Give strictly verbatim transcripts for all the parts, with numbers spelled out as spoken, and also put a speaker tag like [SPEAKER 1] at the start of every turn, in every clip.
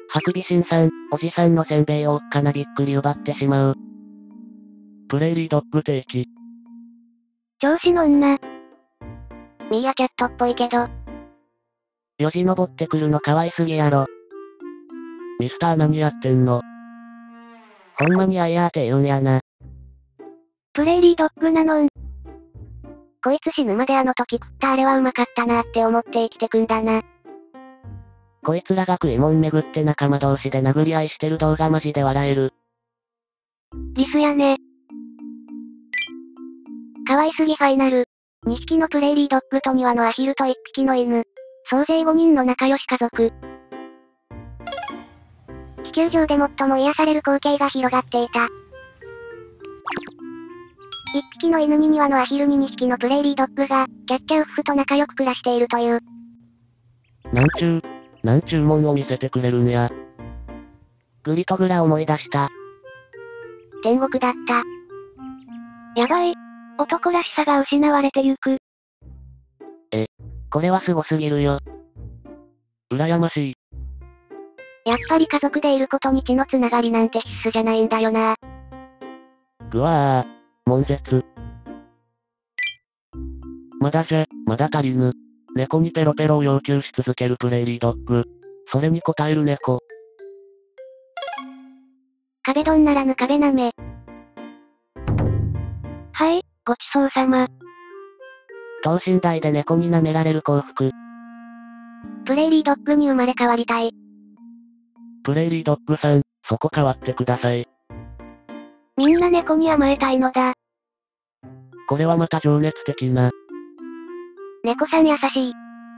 [SPEAKER 1] ハクビシンさん、おじさんのせんべいをおっかなびっくり奪ってしまう。
[SPEAKER 2] プレーリードッグ定期。
[SPEAKER 3] 調子のんな。
[SPEAKER 4] ミーアキャットっぽいけど。
[SPEAKER 1] よじ登ってくるの可愛すぎやろ。
[SPEAKER 2] ミスター何やってんの？
[SPEAKER 1] ほんまにあいやーって言うんやな。
[SPEAKER 3] プレーリードッグなのん。
[SPEAKER 4] こいつ死ぬまであの時食ったあれはうまかったなーって思って生きてくんだな。
[SPEAKER 1] こいつらが食いもん巡って仲間同士で殴り合いしてる動画マジで笑える。
[SPEAKER 3] リスやね。
[SPEAKER 4] 可愛すぎファイナル。にひきのプレーリードッグとにわのアヒルといっぴきの犬。総勢ごにんの仲良し家族。地球上で最も癒される光景が広がっていた。いっぴきの犬ににわのアヒルににひきのプレーリードッグが、キャッキャウッフと仲良く暮らしているという。
[SPEAKER 2] なんちゅう、なんちゅうもんを見せてくれるんや。
[SPEAKER 1] グリトグラ思い出した。
[SPEAKER 4] 天国だった。
[SPEAKER 3] やばい。男らしさが失われてゆく。
[SPEAKER 1] え、これはすごすぎるよ。
[SPEAKER 2] 羨ましい。
[SPEAKER 4] やっぱり家族でいることに血のつながりなんて必須じゃないんだよな。
[SPEAKER 2] ぐわー、悶絶。まだじゃ、まだ足りぬ。猫にペロペロを要求し続けるプレーリードッグ。それに応える猫。
[SPEAKER 4] 壁ドンならぬ壁なめ。
[SPEAKER 3] はい、ごちそうさま。
[SPEAKER 1] 等身大で猫に舐められる幸福。
[SPEAKER 4] プレーリードッグに生まれ変わりたい。
[SPEAKER 2] プレーリードッグさん、そこ変わってください。
[SPEAKER 3] みんな猫に甘えたいのだ。
[SPEAKER 2] これはまた情熱的な。
[SPEAKER 4] 猫さん優しい。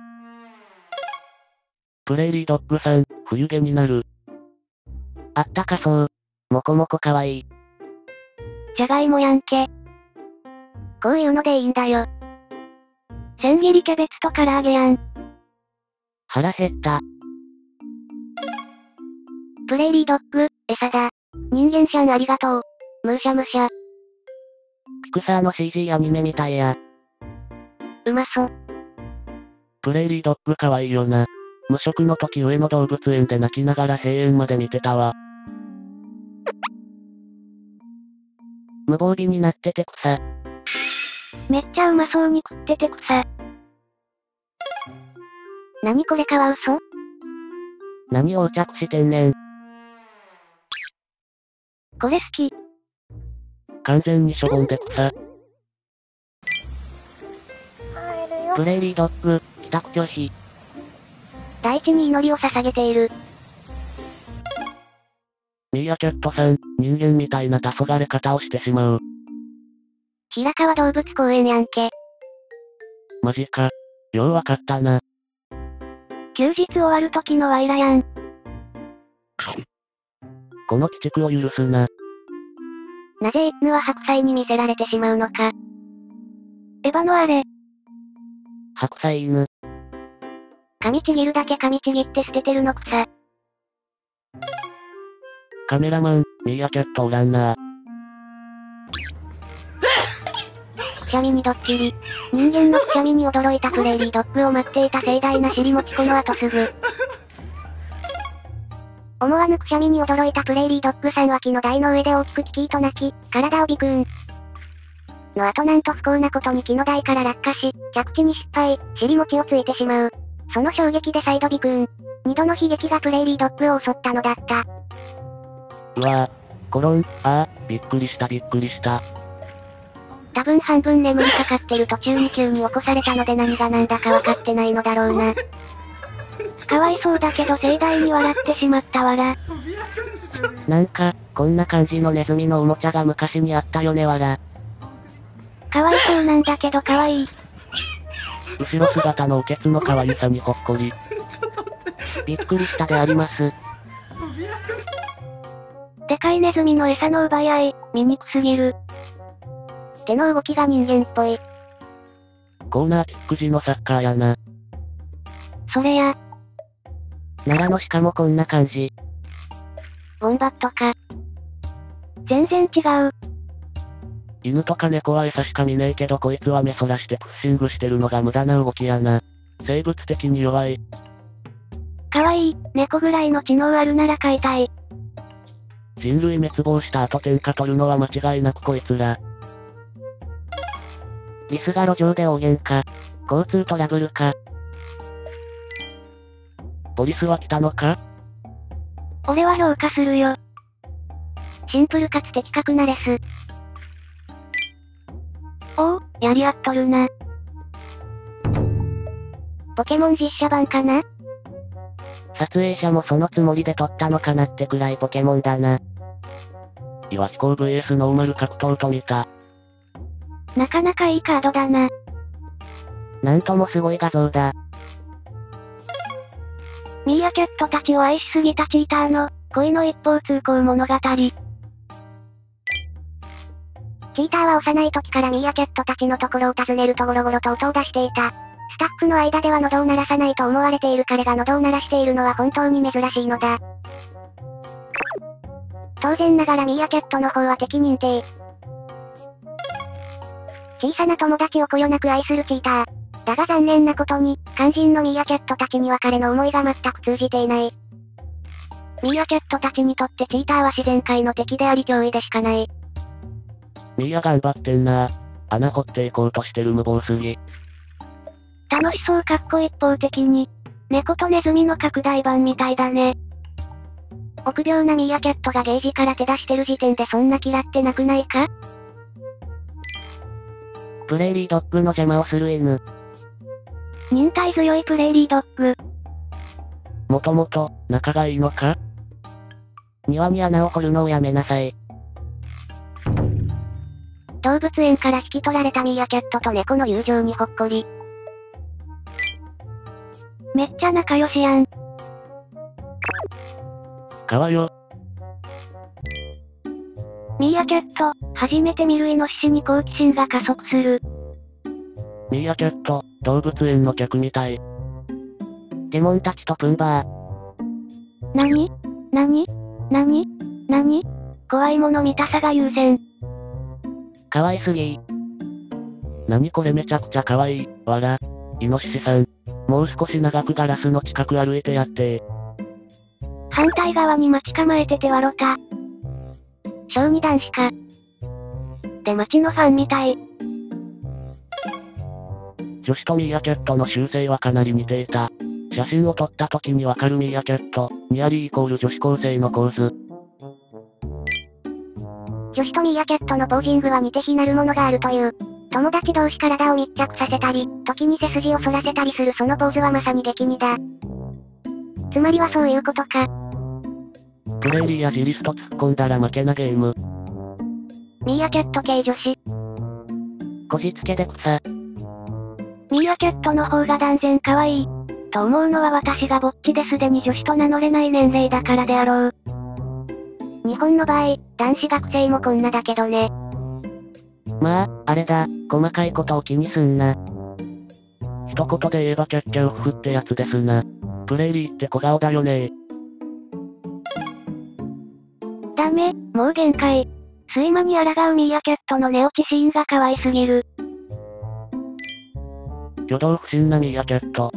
[SPEAKER 2] プレーリードッグさん、冬毛になる。
[SPEAKER 1] あったかそう。もこもこかわいい。
[SPEAKER 3] じゃがいもやんけ。
[SPEAKER 4] こういうのでいいんだよ。
[SPEAKER 3] 千切りキャベツと唐揚げやん。
[SPEAKER 1] 腹減った。
[SPEAKER 4] プレーリードッグ、餌だ。人間シャンありがとう。むしゃむしゃ。
[SPEAKER 1] ピクサーの シージー アニメみたいや。
[SPEAKER 4] うまそ。
[SPEAKER 2] プレーリードッグかわいいよな。無職の時上野動物園で泣きながら閉園まで見てたわ。
[SPEAKER 1] 無防備になってて草。
[SPEAKER 3] めっちゃうまそうに食ってて草。
[SPEAKER 4] 何これかは嘘？
[SPEAKER 1] 何横着してんねん。
[SPEAKER 3] これ好き。
[SPEAKER 2] 完全にしょぼんで草。
[SPEAKER 1] プレーリードッグ、帰宅拒否。
[SPEAKER 4] 大地に祈りを捧げている。
[SPEAKER 2] ミーアキャットさん、人間みたいな黄昏方をしてしまう。
[SPEAKER 4] 平川動物公園やんけ。
[SPEAKER 2] マジか。ようわかったな。
[SPEAKER 3] 休日終わる時のワイラやん。
[SPEAKER 2] この鬼畜を許すな。
[SPEAKER 4] なぜ犬は白菜に見せられてしまうのか。
[SPEAKER 3] エヴァのあれ。
[SPEAKER 1] 白菜犬。
[SPEAKER 4] 噛みちぎるだけ噛みちぎって捨ててるのくさ。
[SPEAKER 2] カメラマン、ミーアキャットおらんな。
[SPEAKER 4] くしゃみにドッキリ。人間のくしゃみに驚いたプレーリードッグを待っていた盛大な尻餅この後すぐ。思わぬくしゃみに驚いたプレーリードッグさんは木の台の上で大きくキキーと泣き、体をビクーン。の後なんと不幸なことに木の台から落下し、着地に失敗、尻餅をついてしまう。その衝撃で再度ビクーン。二度の悲劇がプレーリードッグを襲ったのだった。
[SPEAKER 2] うわぁ、コロン、あー、びっくりしたびっくりした。
[SPEAKER 4] 多分半分眠りかかってる途中に急に起こされたので何が何だか分かってないのだろうな。
[SPEAKER 3] かわいそうだけど盛大に笑ってしまったわら。
[SPEAKER 1] なんか、こんな感じのネズミのおもちゃが昔にあったよねわら。
[SPEAKER 3] かわいそうなんだけどかわいい。
[SPEAKER 2] 後ろ姿のおけつの可愛さにほっこり。
[SPEAKER 1] びっくりしたであります。
[SPEAKER 3] でかいネズミの餌の奪い合い、醜すぎる。
[SPEAKER 4] 手の動きが人間っぽい。
[SPEAKER 2] コーナーキック時のサッカーやな。
[SPEAKER 3] それや。
[SPEAKER 1] 奈良の鹿もこんな感じ。
[SPEAKER 4] ウォンバットか。
[SPEAKER 3] 全然違う。
[SPEAKER 2] 犬とか猫は餌しか見ねえけどこいつは目そらしてプッシングしてるのが無駄な動きやな。生物的に弱い。
[SPEAKER 3] かわいい、猫ぐらいの知能あるなら飼いたい。
[SPEAKER 2] 人類滅亡した後天下取るのは間違いなくこいつら。
[SPEAKER 1] リスが路上で大喧嘩。交通トラブルか。
[SPEAKER 2] ポリスは来たのか？
[SPEAKER 3] 俺は評価するよ。
[SPEAKER 4] シンプルかつ的確なレス。
[SPEAKER 3] おお、やり合っとるな。
[SPEAKER 4] ポケモン実写版かな？
[SPEAKER 1] 撮影者もそのつもりで撮ったのかなってくらいポケモンだな。
[SPEAKER 2] 岩飛行 ブイエス ノーマル格闘と見た。
[SPEAKER 3] なかなかいいカードだな。
[SPEAKER 1] なんともすごい画像だ。
[SPEAKER 3] ミーアキャットたちを愛しすぎたチーターの、恋の一方通行物語。
[SPEAKER 4] チーターは幼い時からミーアキャットたちのところを訪ねるとゴロゴロと音を出していた。スタッフの間では喉を鳴らさないと思われている彼が喉を鳴らしているのは本当に珍しいのだ。当然ながらミーアキャットの方は敵認定。小さな友達をこよなく愛するチーター。だが残念なことに、肝心のミーアキャットたちには彼の思いが全く通じていない。ミーアキャットたちにとってチーターは自然界の敵であり脅威でしかない。
[SPEAKER 2] ミーア頑張ってんなぁ。穴掘っていこうとしてる無謀すぎ。
[SPEAKER 3] 楽しそうかっこ一方的に。猫とネズミの拡大版みたいだね。
[SPEAKER 4] 臆病なミーアキャットがゲージから手出してる時点でそんな嫌ってなくないか？
[SPEAKER 1] プレーリードッグの邪魔をする犬。
[SPEAKER 3] 忍耐強いプレーリードッグ。
[SPEAKER 2] もともと、仲がいいのか？
[SPEAKER 1] 庭に穴を掘るのをやめなさい。
[SPEAKER 4] 動物園から引き取られたミーアキャットと猫の友情にほっこり。
[SPEAKER 3] めっちゃ仲良しやん。
[SPEAKER 2] 川よ。
[SPEAKER 3] ミーアキャット、初めて見るイノシシに好奇心が加速する。
[SPEAKER 2] ミーアキャット、動物園の客みたい。
[SPEAKER 1] デモンたちとプンバー。
[SPEAKER 3] なに？なに？なに？なに？怖いもの見たさが優先。
[SPEAKER 1] かわいすぎ。
[SPEAKER 2] なにこれめちゃくちゃかわいい、わら。イノシシさん。もう少し長くガラスの近く歩いてやって
[SPEAKER 3] 反対側に待ち構えててわろた。
[SPEAKER 4] 小児男子か。
[SPEAKER 3] で街のファンみたい。
[SPEAKER 2] 女子とミーアキャットの習性はかなり似ていた。写真を撮った時にわかるミーアキャット、ニアリーイコール女子高生の構図。
[SPEAKER 4] 女子とミーアキャットのポージングは似て非なるものがあるという。友達同士体を密着させたり、時に背筋を反らせたりするそのポーズはまさに激似だ。つまりはそういうことか。
[SPEAKER 2] プレーリーやジリスと突っ込んだら負けなゲーム。
[SPEAKER 4] ミーアキャット系女子。
[SPEAKER 1] こじつけで草。
[SPEAKER 3] ミーアキャットの方が断然可愛い。と思うのは私がぼっちですでに女子と名乗れない年齢だからであろう。
[SPEAKER 4] 日本の場合、男子学生もこんなだけどね。
[SPEAKER 1] まあ、あれだ、細かいことを気にすんな。
[SPEAKER 2] 一言で言えばキャッキャウフフってやつですな。プレーリーって小顔だよね。
[SPEAKER 3] ダメ、もう限界。睡魔に抗うミーアキャットの寝落ちシーンが可愛すぎる。
[SPEAKER 2] 挙動不審なミーアキャット。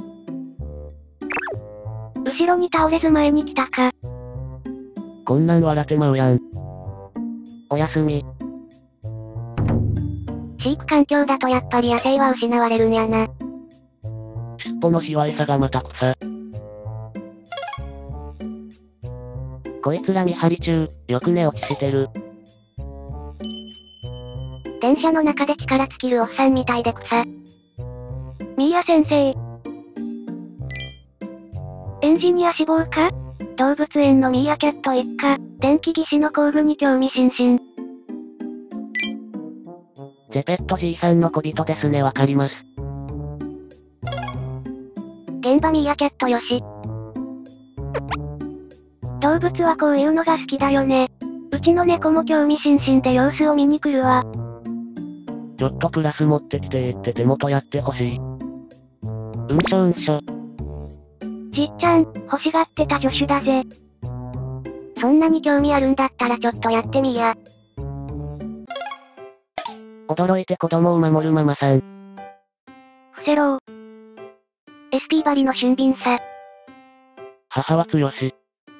[SPEAKER 3] 後ろに倒れず前に来たか。
[SPEAKER 2] こんなん笑ってまうやん。
[SPEAKER 1] おやすみ。
[SPEAKER 4] 飼育環境だとやっぱり野生は失われるんやな。
[SPEAKER 2] 尻尾の卑猥さがまた草。
[SPEAKER 1] こいつら見張り中、よく寝落ちしてる。
[SPEAKER 4] 電車の中で力尽きるおっさんみたいで草。
[SPEAKER 3] ミーア先生。エンジニア志望か？動物園のミーアキャット一家、電気技師の工具に興味津々。
[SPEAKER 1] ゼペットじいさんの小人ですね、わかります。
[SPEAKER 4] 現場ミーアキャットよし。
[SPEAKER 3] 動物はこういうのが好きだよね。うちの猫も興味津々で様子を見に来るわ。
[SPEAKER 2] ちょっとプラス持ってきてーって手元やってほしい。
[SPEAKER 1] うんしょうんしょ。
[SPEAKER 3] じっちゃん、欲しがってた助手だぜ。
[SPEAKER 4] そんなに興味あるんだったらちょっとやってみーや。
[SPEAKER 1] 驚いて子供を守るママさん。
[SPEAKER 3] 伏せろー。
[SPEAKER 4] エスピー バリの俊敏さ。
[SPEAKER 2] 母は強し。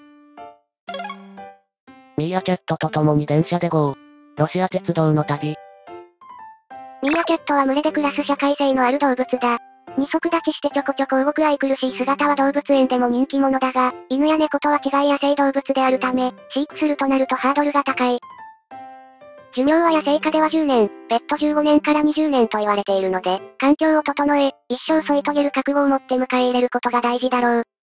[SPEAKER 1] ミーアキャットと共に電車で ゴー。ロシア鉄道の旅。
[SPEAKER 4] ミーアキャットは群れで暮らす社会性のある動物だ。二足立ちしてちょこちょこ動く愛くるしい姿は動物園でも人気者だが、犬や猫とは違い野生動物であるため、飼育するとなるとハードルが高い。寿命は野生下ではじゅうねん、ペットじゅうごねんからにじゅうねんと言われているので、環境を整え、一生添い遂げる覚悟を持って迎え入れることが大事だろう。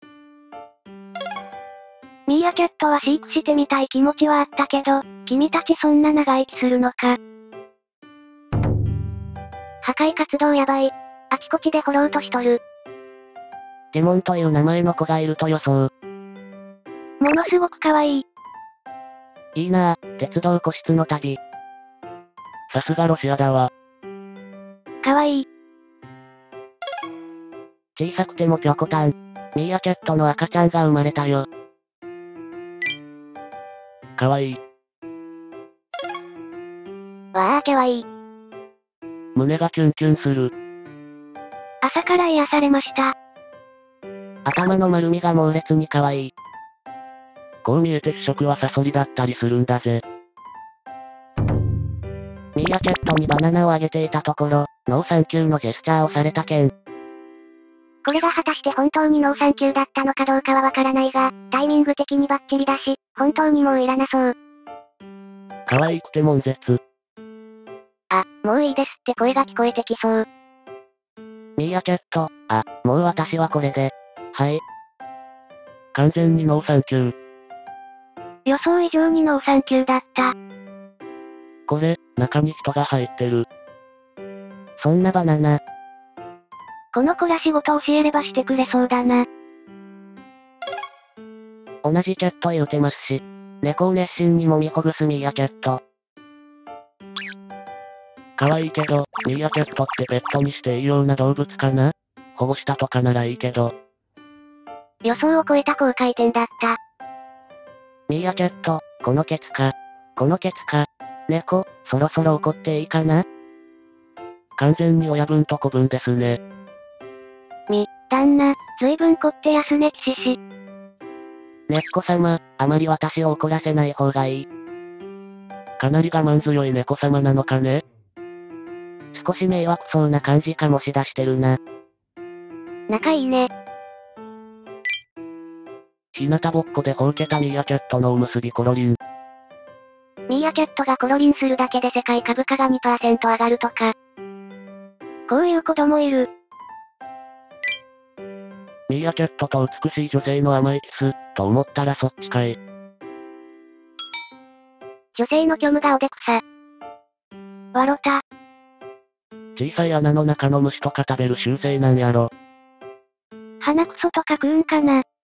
[SPEAKER 3] ミーアキャットは飼育してみたい気持ちはあったけど、君たちそんな長生きするのか。
[SPEAKER 4] 破壊活動やばい。あちこちで掘ろうとしとる。
[SPEAKER 1] デモンという名前の子がいると予想。
[SPEAKER 3] ものすごく可愛い。
[SPEAKER 1] いいなぁ、鉄道個室の旅。
[SPEAKER 2] さすがロシアだわ。
[SPEAKER 3] 可愛い。
[SPEAKER 1] 小さくてもぴょこたん。ミーアキャットの赤ちゃんが生まれたよ。
[SPEAKER 2] かわいい。
[SPEAKER 4] わーキャワイイ。
[SPEAKER 2] 胸がキュンキュンする。
[SPEAKER 3] 朝から癒されました。
[SPEAKER 1] 頭の丸みが猛烈に可愛い。
[SPEAKER 2] こう見えて主食はサソリだったりするんだぜ。
[SPEAKER 1] ミーアキャットにバナナをあげていたところ、ノーサンキューのジェスチャーをされた件。
[SPEAKER 4] これが果たして本当にノーサンキューだったのかどうかはわからないが、タイミング的にバッチリだし、本当にもういらなそう。
[SPEAKER 2] 可愛くて悶絶。
[SPEAKER 4] あ、もういいですって声が聞こえてきそう。
[SPEAKER 1] ミーアキャット、あ、もう私はこれで。はい。
[SPEAKER 2] 完全にノーサンキュー。
[SPEAKER 3] 予想以上にノーサンキューだった。
[SPEAKER 2] これ、中に人が入ってる。
[SPEAKER 1] そんなバナナ。
[SPEAKER 3] この子ら仕事教えればしてくれそうだな。
[SPEAKER 1] 同じキャット言うてますし。猫を熱心に揉みほぐすミーアキャット。
[SPEAKER 2] 可愛いけど、ミーアキャットってペットにしていいような動物かな？保護したとかならいいけど。
[SPEAKER 4] 予想を超えた高回転だった。
[SPEAKER 1] ミーアキャット、このケツか。このケツか。猫、そろそろ怒っていいかな？
[SPEAKER 2] 完全に親分と子分ですね。
[SPEAKER 3] み、旦那、ずいぶん凝ってやすね騎士し。
[SPEAKER 1] 猫様、あまり私を怒らせない方がいい。
[SPEAKER 2] かなり我慢強い猫様なのかね？
[SPEAKER 1] 少し迷惑そうな感じかもしだしてるな。
[SPEAKER 4] 仲いいね。
[SPEAKER 2] 日向ぼっこでほうけたミーアキャットのおむすびコロリン。
[SPEAKER 4] ミーアキャットがコロリンするだけで世界株価が にパーセント 上がるとか。
[SPEAKER 3] こういう子供いる。
[SPEAKER 2] ミーアキャットと美しい女性の甘いキス、と思ったらそっちかい。
[SPEAKER 4] 女性の虚無がおでくさ。
[SPEAKER 3] わろた。
[SPEAKER 2] 小さい穴の中の虫とか食べる習性なんやろ。
[SPEAKER 3] 鼻くそとか食うんかな。